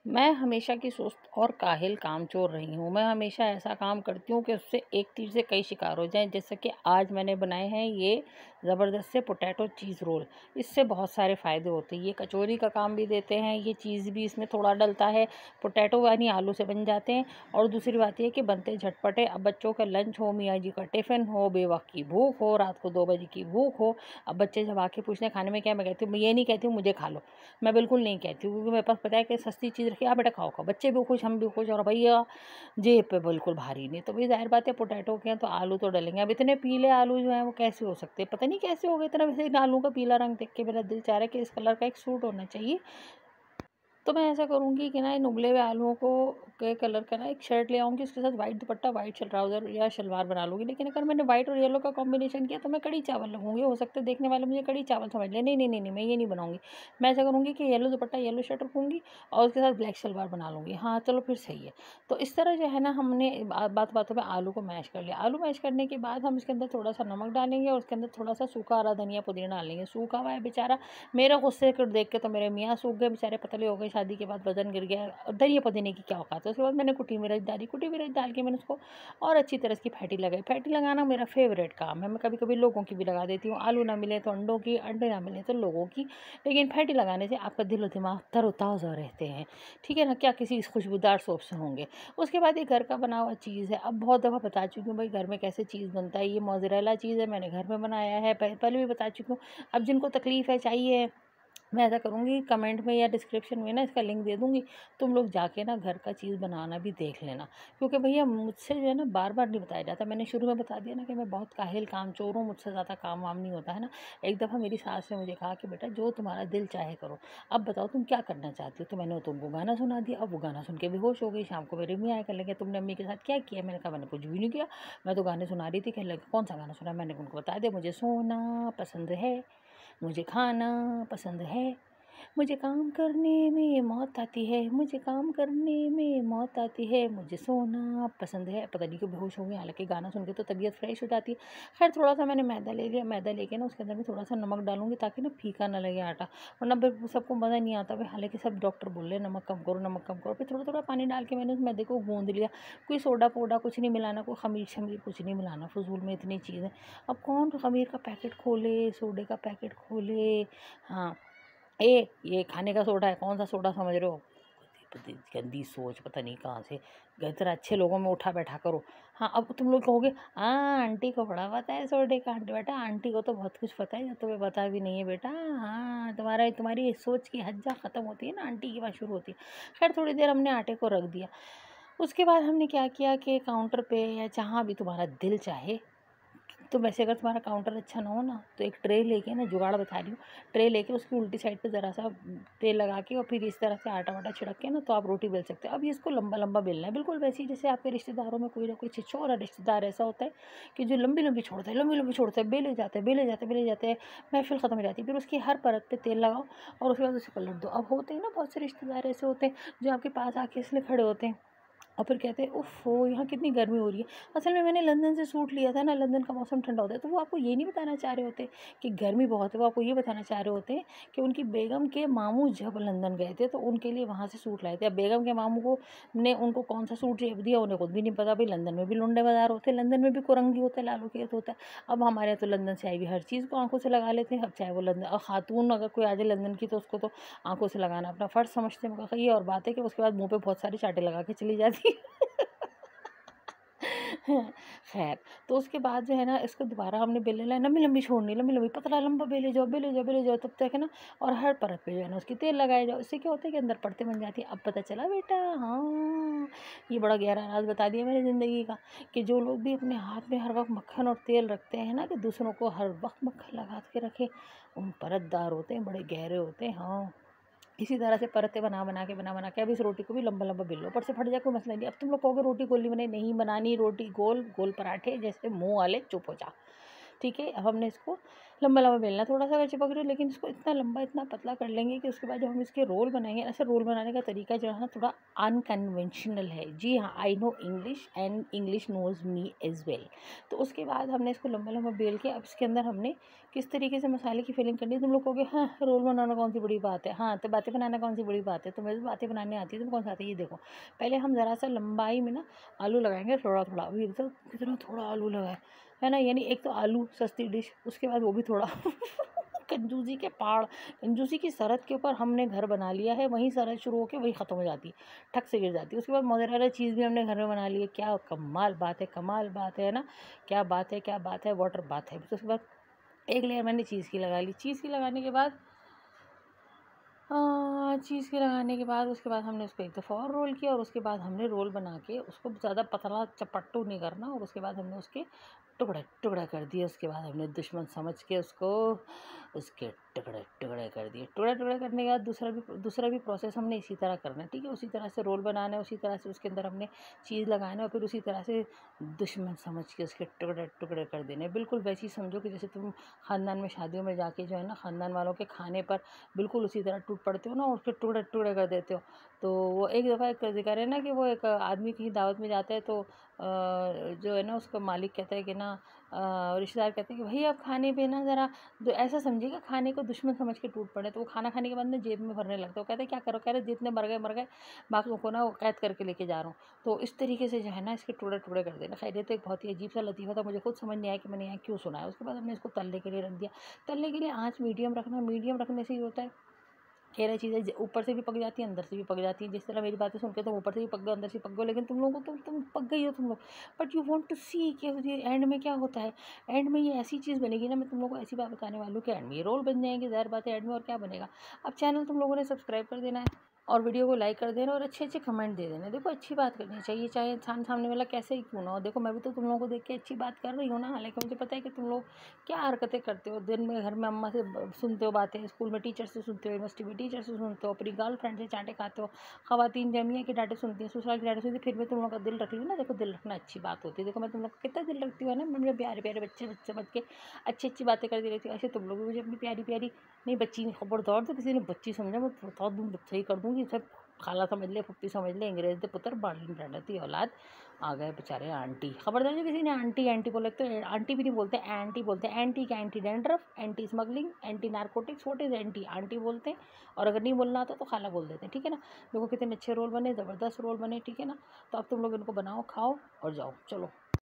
मैं हमेशा की सुस्त और काहिल कामचोर रही हूँ। मैं हमेशा ऐसा काम करती हूँ कि उससे एक तीर से कई शिकार हो जाएँ। जैसे कि आज मैंने बनाए हैं ये ज़बरदस्त से पोटैटो चीज़ रोल। इससे बहुत सारे फ़ायदे होते हैं। ये कचौरी का काम भी देते हैं, ये चीज़ भी इसमें थोड़ा डलता है। पोटैटो यानी आलू से बन जाते हैं। और दूसरी बात ये कि बनते झटपट है। अब बच्चों का लंच हो, मियाँ जी का टिफ़िन हो, बेवक़्त की भूख हो, रात को 2 बजे की भूख हो। अब बच्चे जब आके पूछते हैं खाने में क्या है, मैं कहती हूँ, मैं ये नहीं कहती हूँ मुझे खा लो। मैं बिल्कुल नहीं कहती हूँ, क्योंकि मेरे पास पता है कि सस्ती चीज़ रखी, हाँ बेटा खाओ खाओ, बच्चे भी खुश, हम भी खुश, और भैया जेब पे बिल्कुल भारी नहीं। तो भाई जाहिर बात है पोटैटो के हैं तो आलू तो डलेंगे। अब इतने पीले आलू जो हैं वो कैसे हो सकते हैं, पता नहीं कैसे हो गए इतना। वैसे इन आलू का पीला रंग देख के मेरा दिल चाह रहा है कि इस कलर का एक सूट होना चाहिए। तो मैं ऐसा करूँगी कि ना इन उबले हुए आलूओं को के कलर का ना एक शर्ट ले आऊँगी, उसके साथ वाइट दुपट्टा, वाइट ट्राउज़र या शलवार बना लूँगी। लेकिन अगर मैंने वाइट और येलो का कॉम्बिनेशन किया तो मैं कढ़ी चावल लगूँगी। हो सकता है देखने वाले मुझे कढ़ी चावल समझ लें। नहीं, नहीं, नहीं, नहीं, मैं ये नहीं बनाऊँगी। मैं ऐसा करूँगी कि येलो दुपट्टा, येलो शर्ट रखूँगी और उसके साथ ब्लैक शलवार बना लूँगी। हाँ, चलो फिर सही है। तो इस तरह जो है ना हमने बातों में आलू को मैश कर लिया। आलू मैश करने के बाद हम इसके अंदर थोड़ा-सा नमक डालेंगे और उसके अंदर थोड़ा-सा सूखा हरा धनिया, पुदीना डालेंगे। सूखा हुआ है बेचारा, मेरा गुस्से को देख के तो मेरे मियाँ सूख गए बेचारे, पतले हो गए, शादी के बाद वज़न गिर गया। धनिया पुदीने की क्या औकात है। उसके बाद मैंने कुटी मिर्च डाली, कुटी मिर्च डाल के मैंने उसको और अच्छी तरह इसकी फैटी लगाई। फैटी लगाना मेरा फ़ेवरेट काम है। मैं कभी-कभी लोगों की भी लगा देती हूँ। आलू ना मिले तो अंडों की, अंडे ना मिले तो लोगों की। लेकिन फैटी लगाने से आपका दिल और दिमाग तरोताज़ा रहते हैं। ठीक है ना? क्या किसी खुशबूदार सोप से होंगे। उसके बाद ये घर का बना हुआ चीज़ है। अब बहुत दफ़ा बता चुकी हूँ भाई घर में कैसे चीज़ बनता है। ये मोज़रेला चीज़ है, मैंने घर में बनाया है। पहले भी बता चुकी हूँ। अब जिनको तकलीफ़ है, चाहिए, मैं ऐसा करूँगी कमेंट में या डिस्क्रिप्शन में ना इसका लिंक दे दूँगी। तुम लोग जाके ना घर का चीज़ बनाना भी देख लेना। क्योंकि भैया मुझसे जो है ना बार-बार नहीं बताया जाता। मैंने शुरू में बता दिया ना कि मैं बहुत काहिल कामचोर हूँ, मुझसे ज़्यादा काम वाम नहीं होता है ना। एक दफ़ा मेरी सास ने मुझे कहा कि बेटा जो तुम्हारा दिल चाहे करो। अब बताओ तुम क्या करना चाहती हो? तो मैंने तुमको गाना सुना दिया। अब वो गाना सुन के बेहोश हो गई। शाम को मेरे मियाँ आए, कहने लगे तुमने अम्मी के साथ क्या किया? मैंने कहा मैंने कुछ भी नहीं किया। मैं तो गाने सुना रही थी। कहने लगे कौन-सा गाना सुना? मैंने उनको बता दिया, मुझे सोना पसंद है, मुझे खाना पसंद है, मुझे काम करने में मौत आती है, मुझे काम करने में मौत आती है, मुझे सोना पसंद है। पता नहीं क्यों बेहोश हो गई, हालाँकि गाना सुन के तो तबीयत फ्रेश हो जाती है। ख़ैर थोड़ा-सा मैंने मैदा ले लिया, मैदा लेके ना उसके अंदर में थोड़ा-सा नमक डालूँगी ताकि ना फीका ना लगे आटा, वरना फिर सबको मज़ा नहीं आता। भाई हालाँकि सब डॉक्टर बोल रहे हैं नमक कम करो, नमक कम करो। फिर थोड़ा-थोड़ा पानी डाल के मैंने उस मैदे को गूँध लिया। कोई सोडा-वोडा कुछ नहीं मिलाना, कोई ख़मीर-शमीर कुछ नहीं मिलाना, फ़ुज़ूल में इतनी चीज़ें। अब कौन ख़मीर का पैकेट खोले, सोडे का पैकेट खोले। हाँ। ये खाने का सोडा है, कौन सा सोडा समझ रहे हो? गंदी सोच पता नहीं कहाँ से। इतना अच्छे लोगों में उठा बैठा करो। हाँ, अब तुम लोग कहोगे हाँ आंटी को बड़ा पता है सोडे का। आंटी बेटा आंटी को तो बहुत कुछ पता है जो तुम्हें पता भी नहीं है बेटा। हाँ, तुम्हारी सोच की हज्जा ख़त्म होती है ना, आंटी की बात शुरू होती है। खैर थोड़ी देर हमने आटे को रख दिया। उसके बाद हमने क्या किया कि काउंटर पे या जहाँ भी तुम्हारा दिल चाहे, तो वैसे अगर तुम्हारा काउंटर अच्छा ना हो ना तो एक ट्रे लेके ना, जुगाड़ बता रही हूँ, ट्रे लेके उसकी उल्टी साइड पे ज़रा सा तेल लगा के और फिर इस तरह से आटा वाटा छिड़क के ना तो आप रोटी बेल सकते हो। अब ये इसको लंबा लंबा बेलना है, बिल्कुल वैसे ही जैसे आपके रिश्तेदारों में कोई ना कोई छिछोरा रिश्तेदार ऐसा होता है कि जो लंबी लंबी छोड़ता है, लंबी लंबी छोड़ता है, बेले जाते हैं, बेले जाते हैं, बेले जाते हैं, महफिल ख़त्म हो जाती है। फिर उसकी हर परत पे तेल लगाओ और उसके बाद उसे पलट दो। अब होते हैं ना बहुत से रिश्तेदार ऐसे होते हैं जो आपके पास आके इसलिए खड़े होते हैं और फिर कहते हैं उफ़ यहाँ कितनी गर्मी हो रही है। असल में मैंने लंदन से सूट लिया था ना, लंदन का मौसम ठंडा होता है, तो वो आपको ये नहीं बताना चाह रहे होते कि गर्मी बहुत है। वो आपको ये बताना चाह रहे होते हैं कि उनकी बेगम के मामू जब लंदन गए थे तो उनके लिए वहाँ से सूट लाए थे। अब बेगम के मामू को ने उनको कौन सा सूट दिया उन्हें खुद भी नहीं पता। भाई लंदन में भी लुंडे बाज़ार होते हैं, लंदन में भी कुरंगी होता है, लालू खेत होता है। अब हमारे यहाँ तो लंदन से आई हुई हर चीज़ को आँखों से लगा लेते हैं। अब चाहे वो लंदन खातून अगर कोई आ जाए लंदन की तो उसको तो आँखों से लगाना अपना फ़र्ज़ समझते हैं। मगर ये और बात है कि उसके बाद मुँह पे बहुत सारे चाँटे लगा के चली जाती है। खैर, तो उसके बाद जो है ना इसको दोबारा हमने बेलना है, लंबी-लंबी छोड़नी, लंबी-लंबी, पतला लंबा बेले जाओ, बेले जाओ, बेले जाओ, तब तक है ना। और हर परत पे जो है ना उसकी तेल लगाए जाओ। इससे क्या होता है कि अंदर परतें बन जाती हैं। अब पता चला बेटा, हाँ, ये बड़ा गहरा राज़ बता दिया मैंने ज़िंदगी का कि जो लोग भी अपने हाथ में हर वक़्त मक्खन और तेल रखते हैं ना कि दूसरों को हर वक़्त मक्खन लगा के रखें, उन परतदार होते हैं, बड़े गहरे होते हैं। हाँ। इसी तरह से परतें बना बना के अब इस रोटी को भी लंबा-लंबा बेल लो, ऊपर से फट जाए कोई मसला नहीं। अब तुम लोग कहोगे रोटी गोल नहीं बनाई, नहीं बनानी रोटी गोल, गोल पराठे जैसे मुँह वाले, चुप हो जा। ठीक है, अब हमने इसको लंबा लंबा बेलना, थोड़ा सा अगर चिपक रही हो लेकिन इसको इतना लंबा इतना पतला कर लेंगे कि उसके बाद जब हम इसके रोल बनाएंगे, ऐसे रोल बनाने का तरीका जो है ना थोड़ा अनकन्वेंशनल है। जी हाँ, I know English and English knows me as well. तो उसके बाद हमने इसको लंबा लंबा बेल के अब इसके अंदर हमने किस तरीके से मसाले की फिलिंग करनी है। तुम लोग कहोगे हाँ रोल बनाना कौन सी बड़ी बात है, हाँ तो बातें बनाना कौन सी बड़ी बात है, तुम्हें तो बातें बनाने आती है, तुम कौन सा आती है। ये देखो, पहले हम ज़रा सा लंबाई में ना आलू लगाएंगे थोड़ा थोड़ा। अभी एकदम कितना थोड़ा आलू लगाए है ना, यानी एक तो आलू सस्ती डिश, उसके बाद वो भी थोड़ा कंजूसी के पहाड़, कंजूसी की सरहद के ऊपर हमने घर बना लिया है, वहीं सरहद शुरू होकर वहीं ख़त्म हो जाती है, ठक से गिर जाती है। उसके बाद मोज़रेला चीज़ भी हमने घर में बना ली है। क्या कमाल बात है, कमाल बात है ना, क्या बात है, क्या बात है, वाटर बात है। तो उसके बाद एक लेयर मैंने चीज़ की लगा ली। चीज़ की लगाने के बाद चीज़ के लगाने के बाद उसके बाद हमने उसको एक दफ़ा और रोल किया और उसके बाद हमने रोल बना के उसको ज़्यादा पतला चपट्टू नहीं करना, और उसके बाद हमने उसके टुकड़े टुकड़े कर दिए। उसके बाद हमने दुश्मन समझ के उसको उसके टुकड़े टुकड़े कर दिए। टुकड़े टुकड़े करने के बाद दूसरा भी प्रोसेस हमने इसी तरह करना है, ठीक है। उसी तरह से रोल बनाना है, उसी तरह से उसके अंदर हमने चीज़ लगाना है और फिर उसी तरह से दुश्मन समझ के उसके टुकड़े टुकड़े कर देने। बिल्कुल वैसे ही समझो कि जैसे तुम ख़ानदान में शादियों में जाके जो है ना ख़ानदान वालों के खाने पर बिल्कुल उसी तरह टूट पड़ते हो ना और फिर टुकड़े टुकड़े कर देते हो। तो वो एक दफ़ा एक ज़िक्र है ना कि वो एक आदमी कहीं दावत में जाता है तो जो है ना उसका मालिक कहता है कि ना रिश्तेदार कहते हैं कि भाई आप खाने पे ना ज़रा ऐसा समझिएगा खाने को दुश्मन समझ के टूट पड़े। तो वो खाना खाने के बाद ना जेब में भरने लगता है। वो कहते हैं क्या करो, कह रहे जितने मर गए बाकियों को ना वो कैद करके लेके जा रहा हूँ। तो इस तरीके से जो है ना इसके टुकड़े टुकड़े कर देना। खैर ये तो एक बहुत ही अजीब सा लतीफ़ा था, मुझे खुद समझ नहीं आया कि मैंने यहाँ क्यों सुना है। उसके बाद हमने इसको तलने के लिए रख दिया। तलने के लिए आँच मीडियम रखना, मीडियम रखने से ये होता है कह रही चीज़ें ऊपर से भी पक जाती है, अंदर से भी पक जाती है। जिस तरह मेरी बातें सुन के तुम ऊपर से भी पक गए, अंदर से पक गए, लेकिन तुम लोगों को तुम पक गई हो तुम लोग। But you want to see कि ये एंड में क्या होता है। एंड में ये ऐसी चीज़ बनेगी ना, मैं तुम लोगों को ऐसी बात बताने वाली हूँ कि एंड में ये रोल बन जाएंगे। ज़ाहिर बात है एंड में और क्या बनेगा। अब चैनल तुम लोगों ने सब्सक्राइब कर देना है और वीडियो को लाइक कर देना और अच्छे अच्छे कमेंट दे देना। देखो अच्छी बात करनी चाहिए, चाहे सामने वाला कैसे ही क्यों ना हो। देखो मैं भी तो तुम लोगों को देख के अच्छी बात कर रही हूँ ना, हालांकि मुझे पता है कि तुम लोग क्या हरकतें करते हो। दिन में घर में अम्मा से सुनते हो बातें, स्कूल में टीचर से सुनते हो, यूनिवर्सिटी में टीचर से सुनते हो, अपनी गर्लफ्रेंड से चांटे खाते हो, ख़वातीन जमिया की डांटें सुनती हैं, ससुराल की डांटें सुनती हैं, फिर भी तुम लोग का दिल रख ली ना। देखो दिल रखना अच्छी बात होती है। देखो मैं तुम लोग का कितना दिल रखती हूँ ना, मैं मेरे प्यारे प्यारे बच्चे बच्चे बच के अच्छी अच्छी बातें करती रहती हूँ। ऐसे तुम लोग भी मुझे अपनी प्यारी प्यारी नहीं बच्ची खबरदार, तो किसी ने बच्ची समझा मैं बता दूँ, सही कर दूँगी। सब खाला समझ ले, फुप्पी समझ ले, अंग्रेज दे पुत्र बाली डंडती औलाद। आ गए बेचारे आंटी। खबरदार जो किसी ने आंटी आंटी बोले तो आंटी भी नहीं बोलते, एंटी बोलते हैं। एंटी क्या, anti dandruff, anti smuggling, anti narcotics, what is anti, aunty बोलते हैं। और अगर नहीं बोलना आता तो खाला बोल देते हैं, ठीक है ना। देखो कितने अच्छे रोल बने, ज़बरदस्त रोल बने, ठीक है ना। तो अब तुम लोग इनको बनाओ, खाओ और जाओ, चलो।